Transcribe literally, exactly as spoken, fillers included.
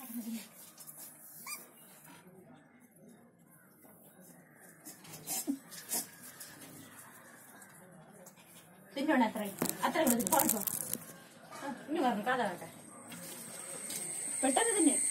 തിന്നോണ അത്ര അത്ര കൊടുത്തു പുറത്തോ ഇനി പറഞ്ഞു കഥ കേട്ടെ പെട്ടെന്ന് തിന്നെ